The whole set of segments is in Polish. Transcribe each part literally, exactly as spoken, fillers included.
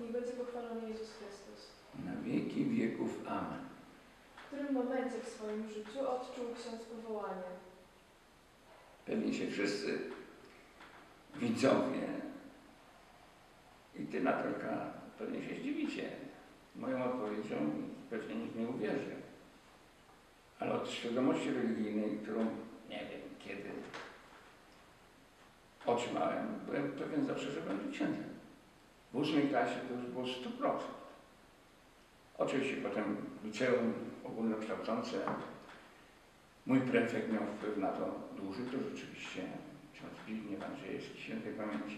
Niech będzie pochwalony Jezus Chrystus. Na wieki wieków. Amen. W którym momencie w swoim życiu odczuł ksiądz powołanie? Pewnie się wszyscy widzowie i ty, Natalka, pewnie się zdziwicie moją odpowiedzią i pewnie nikt nie uwierzy. Ale od świadomości religijnej, którą nie wiem kiedy otrzymałem, byłem pewien zawsze, że będę księdzem. W ósmej klasie to już było sto procent. Oczywiście potem liceum ogólnokształcące. Mój prefekt miał wpływ na to duży, to rzeczywiście ksiądz Zbigniew Andrzejewski, świętej pamięci.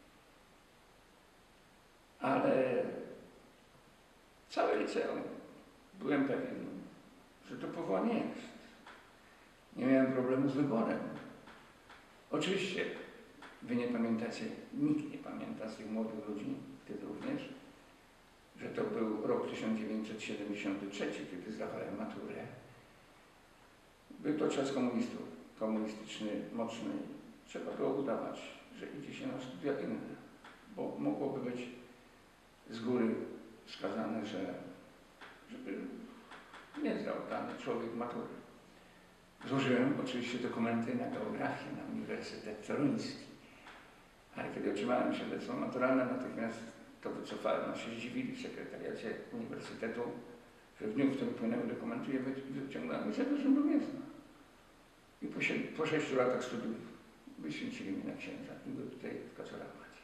Ale całe liceum byłem pewien, że to powołanie jest. Nie miałem problemu z wyborem. Oczywiście, wy nie pamiętacie, nikt nie pamięta z tych młodych ludzi, ty również, że to był rok tysiąc dziewięćset siedemdziesiąty trzeci, kiedy zdawałem maturę. Był to czas komunistów, komunistyczny, mocny. Trzeba było udawać, że idzie się na studia inne, bo mogłoby być z góry wskazane, że żeby nie zdał dany człowiek matury. Złożyłem oczywiście dokumenty na geografię na Uniwersytet Toruński, ale kiedy otrzymałem świadectwo maturalne, natychmiast to wycofałem. No się zdziwili w sekretariacie uniwersytetu, że w dniu, w którym płynęły dokumenty, je wyciągnąłem i zawiozłem do Międzyna. I po, po sześciu latach studiów wyświęcili mnie na księdza i był tutaj w Kaczorach-Macie.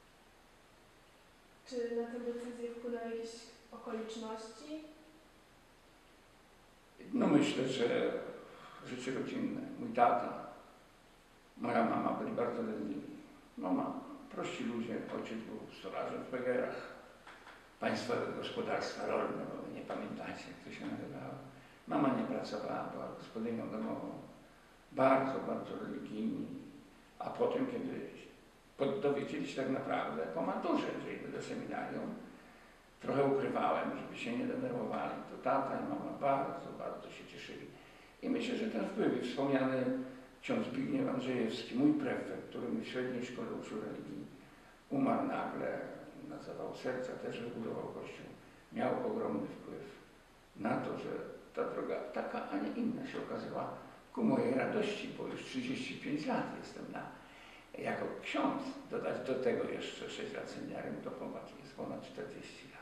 Czy na tę decyzję wpłynęły jakieś okoliczności? No myślę, że życie rodzinne. Mój tata, moja mama byli bardzo religijni. Mama, prości ludzie, ojciec był stolarzem w Pegerach, Państwowe Gospodarstwa Rolne, bo wy nie pamiętacie, jak to się nazywało. Mama nie pracowała, była gospodynią domową. Bardzo, bardzo religijni. A potem, kiedy dowiedzieli się tak naprawdę po maturze, że idę do seminarium, trochę ukrywałem, żeby się nie denerwowali. To tata i mama bardzo, bardzo się cieszyli. I myślę, że ten wpływ, wspomniany ksiądz Zbigniew Andrzejewski, mój prefekt, który mnie w średniej szkole uczył religii, umarł nagle, na zawał serca, też wybudował kościół. Miał ogromny wpływ na to, że ta droga taka, a nie inna się okazała ku mojej radości, bo już trzydzieści pięć lat jestem na, jako ksiądz. Dodać do tego jeszcze sześć lat seminarium, to jest ponad czterdzieści lat.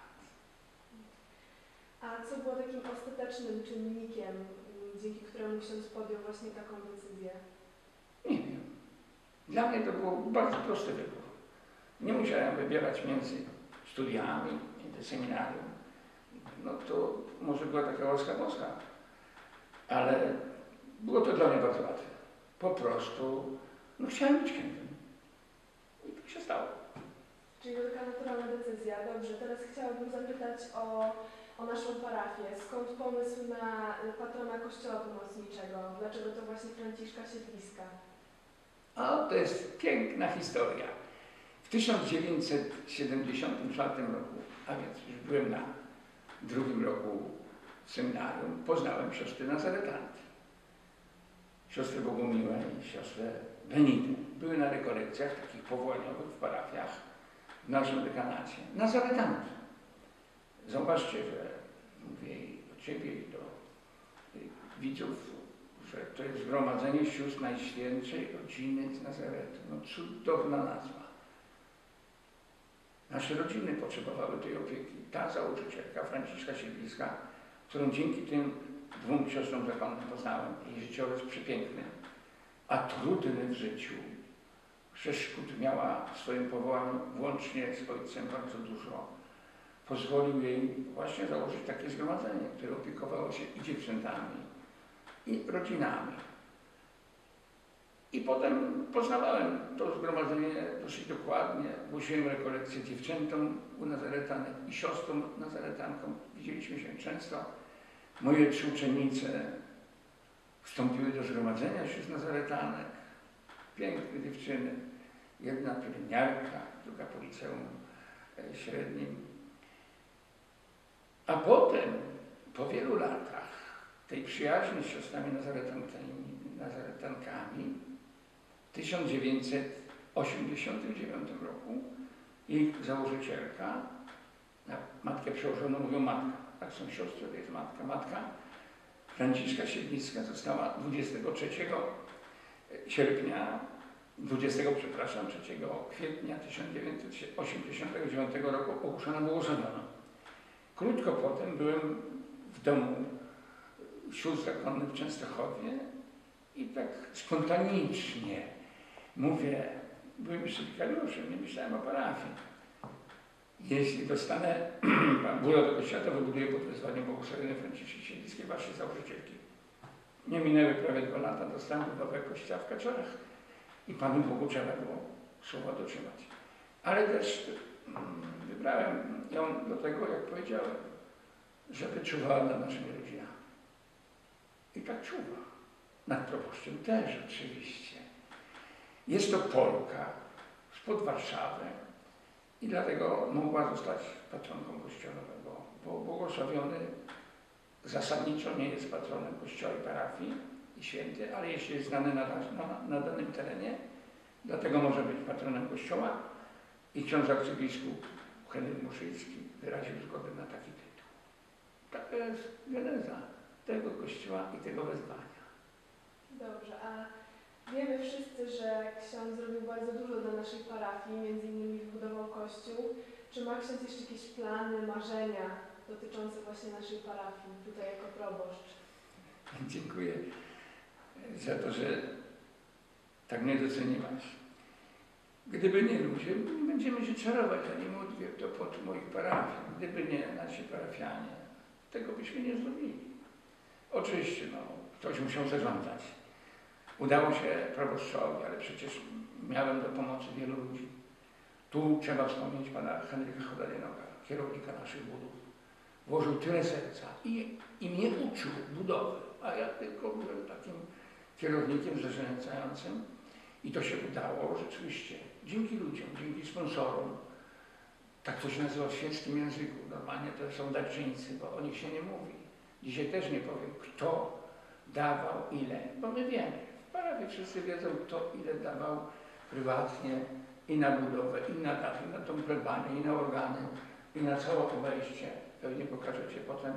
A co było takim ostatecznym czynnikiem, dzięki któremu ksiądz podjął właśnie taką decyzję? Nie wiem. Dla mnie to był bardzo prosty wybór. Nie musiałem wybierać między studiami, między seminarium. No to może była taka łaska boska, ale było to dla mnie bardzo łatwe. Po prostu, no chciałem być księdzem. I tak się stało. Czyli to taka naturalna decyzja. Dobrze, teraz chciałabym zapytać o, o naszą parafię. Skąd pomysł na patrona Kościoła Pomocniczego? Dlaczego to właśnie Franciszka Siedliska? O, to jest piękna historia. W tysiąc dziewięćset siedemdziesiątym czwartym roku, a więc już byłem na drugim roku seminarium, poznałem siostry Nazaretanki. Siostrę Bogumiłę i siostrę Benitę. Były na rekolekcjach takich powołaniowych w parafiach w naszym dekanacie. Nazaretanki. Zobaczcie, że mówię i do ciebie i do widzów, że to jest zgromadzenie sióstr Najświętszej Rodziny z Nazaretu. No cudowna nazwa. Nasze rodziny potrzebowały tej opieki. Ta założycielka, Franciszka Siedliska, którą dzięki tym dwóm siostrom zakonnym poznałem, jej życiorys przepiękny, a trudny w życiu. Przeszkód miała w swoim powołaniu, włącznie z ojcem, bardzo dużo. Pozwolił jej właśnie założyć takie zgromadzenie, które opiekowało się i dziewczętami, i rodzinami. I potem poznawałem to zgromadzenie dosyć dokładnie. Głosiłem rekolekcje dziewczętom u Nazaretanek i siostrom Nazaretankom. Widzieliśmy się często. Moje trzy uczennice wstąpiły do zgromadzenia sióstr Nazaretanek. Piękne dziewczyny. Jedna pielęgniarka, druga po liceum średnim. A potem, po wielu latach tej przyjaźni z siostrami Nazaretankami, Nazaretankami w tysiąc dziewięćset osiemdziesiątym dziewiątym roku ich założycielka Na matkę przełożoną mówią matka. Tak są siostry, to jest matka. Matka Franciszka Siedlicka została dwudziestego trzeciego sierpnia, dwudziestego, przepraszam, trzeciego kwietnia tysiąc dziewięćset osiemdziesiątego dziewiątego roku ogłoszona błogosławioną. Krótko potem byłem w domu sióstr zakonnych w Częstochowie i tak spontanicznie mówię, byłem jeszcze wikariuszem, nie myślałem o parafii. Jeśli dostanę budowę kościoła, to wybuduję pod wezwaniem błogosławionej Franciszki Siedlickiej, waszej założycielki. Nie minęły prawie dwa lata, dostałem budowę kościoła w Kaczorach i Panu Bogu trzeba było słowa dotrzymać. Ale też mm, wybrałem ją do tego, jak powiedziałem, żeby czuwała nad naszymi rodzinami. I tak czuwa. Nad proboszczem też oczywiście. Jest to Polka spod Warszawy i dlatego mogła zostać patronką kościołowego, bo błogosławiony zasadniczo nie jest patronem kościoła i parafii i święty, ale jeśli jest znany na, na, na danym terenie, dlatego może być patronem kościoła i ksiądz arcybiskup Henryk Muszyński wyraził zgodę na taki tytuł. Taka jest geneza tego kościoła i tego wezwania. Dobrze, a wiemy wszyscy, że ksiądz zrobił bardzo dużo dla naszej parafii, między innymi wybudował kościół. Czy ma ksiądz jeszcze jakieś plany, marzenia dotyczące właśnie naszej parafii, tutaj jako proboszcz? Dziękuję za to, że tak mnie doceniłaś. Gdyby nie ludzie, będziemy się czarować, a nie modlić to pod moich parafii. Gdyby nie nasi parafianie, tego byśmy nie zrobili. Oczywiście, no, ktoś musiał zarządzać. Udało się proboszczowi, ale przecież miałem do pomocy wielu ludzi. Tu trzeba wspomnieć pana Henryka Chodalinoga, kierownika naszych budów. Włożył tyle serca i, i mnie uczył budowy, a ja tylko byłem takim kierownikiem zarządzającym. I to się udało rzeczywiście dzięki ludziom, dzięki sponsorom. Tak to się nazywa w świeckim języku. Normalnie to są darczyńcy, bo o nich się nie mówi. Dzisiaj też nie powiem, kto dawał ile, bo my wiemy. W parafii wszyscy wiedzą, kto ile dawał prywatnie i na budowę, i na dach, i na tą plebanię, i na organy, i na całe obejście. Pewnie pokażecie potem.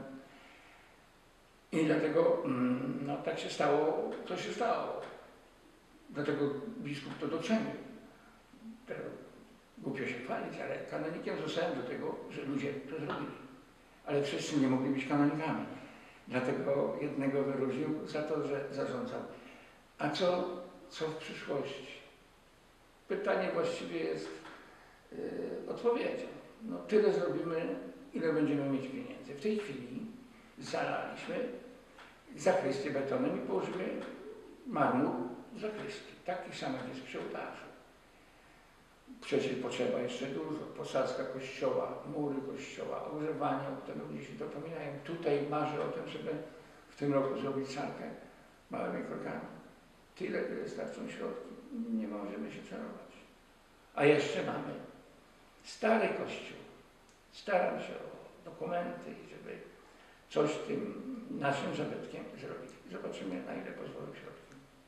I dlatego no, tak się stało, to się stało. Dlatego biskup to docenił. Teraz głupio się chwalić, ale kanonikiem zostałem do tego, że ludzie to zrobili. Ale wszyscy nie mogli być kanonikami. Dlatego jednego wyróżnił za to, że zarządzał. A co, co w przyszłości? Pytanie właściwie jest yy, odpowiedzią. No, tyle zrobimy, ile będziemy mieć pieniędzy. W tej chwili zalaliśmy zakrystię betonem i położymy marmur zakrystii. Taki sam jak jest przy ołtarzu. Przecież potrzeba jeszcze dużo. Posadzka kościoła, mury kościoła, ogrzewanie, o którym ludzie się dopominają. Tutaj marzę o tym, żeby w tym roku zrobić salkę małymi krokami. Tyle, ile starczą środki. Nie możemy się czarować. A jeszcze mamy stary kościół. Staram się o dokumenty, żeby coś tym naszym zabytkiem zrobić. Zobaczymy, na ile pozwolą środki.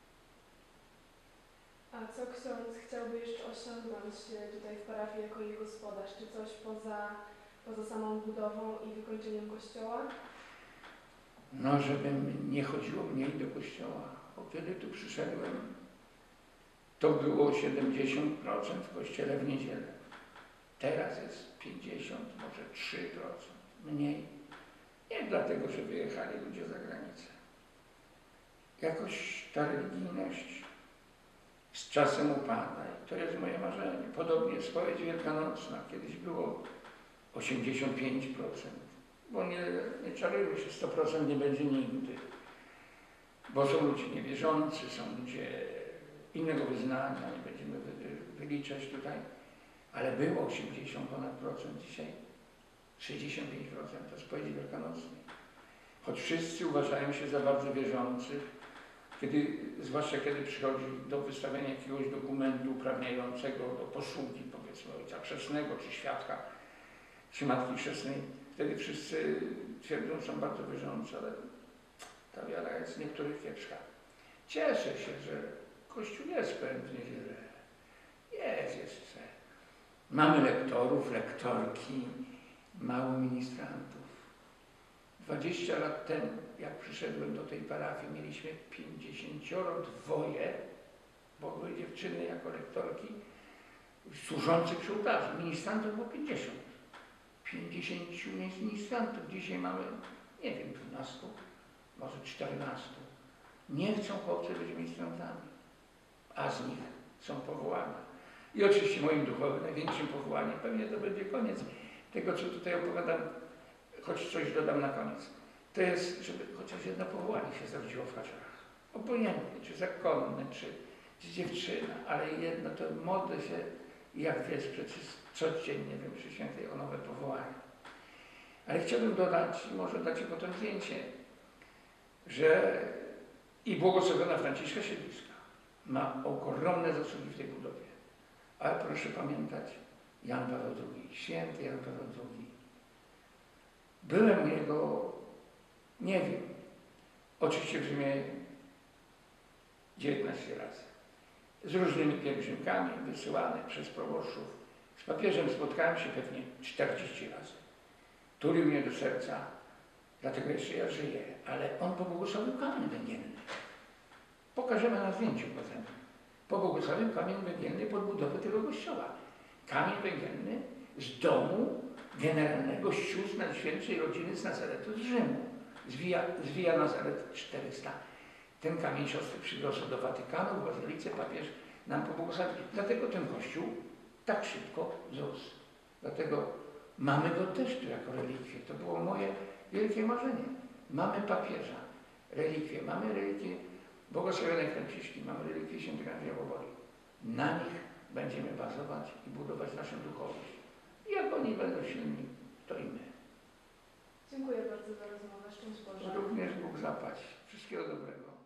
A co ksiądz chciałby jeszcze osiągnąć tutaj w parafii jako jej gospodarz? Czy coś poza, poza samą budową i wykończeniem kościoła? No, żebym nie chodziło mniej do kościoła, bo kiedy tu przyszedłem, to było siedemdziesiąt procent w kościele w niedzielę. Teraz jest pięćdziesiąt, może trzy procent mniej. Nie dlatego, że wyjechali ludzie za granicę. Jakoś ta religijność z czasem upada i to jest moje marzenie. Podobnie spowiedź wielkanocna. Kiedyś było osiemdziesiąt pięć procent, bo nie, nie czarujmy się, sto procent nie będzie nigdy. Bo są ludzie niewierzący, są ludzie innego wyznania, nie będziemy wyliczać tutaj, ale było osiemdziesiąt ponad procent, dzisiaj sześćdziesiąt pięć procent to spowiedzi wielkanocnej. Choć wszyscy uważają się za bardzo wierzących, kiedy, zwłaszcza kiedy przychodzi do wystawienia jakiegoś dokumentu uprawniającego do posługi, powiedzmy, ojca chrzestnego, czy świadka, czy matki chrzestnej, wtedy wszyscy twierdzą, że są bardzo wierzący, ale ta wiara jest niektórych kiepska. Cieszę się, że Kościół jest pełen w niedzielę. Jest jeszcze. Mamy lektorów, lektorki, mało ministrantów. dwadzieścia lat temu, jak przyszedłem do tej parafii, mieliśmy pięćdziesięcioro dwoje, bo były dziewczyny jako lektorki, służących przy ołtarzu. Ministrantów było pięćdziesiąt. pięćdziesięciu ministrantów. Dzisiaj mamy, nie wiem, dwunastu, może czternastu. Nie chcą chłopcy być ministrantami, a z nich są powołani. I oczywiście moim duchowym największym powołaniem, pewnie to będzie koniec tego, co tutaj opowiadam, choć coś dodam na koniec. To jest, żeby chociaż jedno powołanie się zrodziło w Kaczorach. Obojętnie, czy zakonne, czy, czy dziewczyna, ale jedno, to modlę się, jak wiesz, przecież codziennie wiem przy świętej o nowe powołanie. Ale chciałbym dodać, może dacie potem zdjęcie, że i błogosławiona Franciszka Siedliska ma ogromne zasługi w tej budowie. Ale proszę pamiętać, Jan Paweł drugi, święty Jan Paweł drugi. Byłem u niego, nie wiem, oczywiście w Rzymie dziewiętnaście razy. Z różnymi pielgrzymkami wysyłanych przez proboszczów. Z papieżem spotkałem się pewnie czterdzieści razy. Tulił mnie do serca, dlatego jeszcze ja żyję, ale on pobłogosławił kamień węgielny. Pokażemy na zdjęciu potem. Pobłogosławił kamień węgielny pod budowę tego kościoła. Kamień węgielny z domu generalnego sióstr Najświętszej Rodziny z Nazaretu z Rzymu. Z Via, z Via Nazaret czterysta. Ten kamień siostry przywiozły do Watykanu, w bazylice papież nam pobłogosławił. Dlatego ten kościół tak szybko wzrósł. Dlatego mamy go też tu jako relikwię. To było moje wielkie marzenie. Mamy papieża, relikwie, mamy relikwie błogosławionej Franciszki, mamy relikwie świętego Andrzeja Boboli. Na nich będziemy bazować i budować naszą duchowość. I jak oni będą silni, to i my. Dziękuję bardzo za rozmowę. Szczęść Boże. Również Bóg zapłać. Wszystkiego dobrego.